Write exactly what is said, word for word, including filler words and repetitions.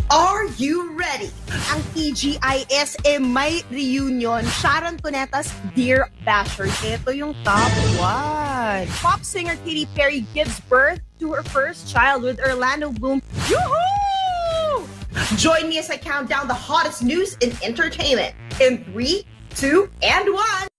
Are you ready? Ang T G I S eh may reunion. Sharon Cuneta's Dear Bashers. Ito yung top one. Pop singer Katy Perry gives birth to her first child with Orlando Bloom. Yoo-hoo! Join me as I count down the hottest news in entertainment. In three, two, and one.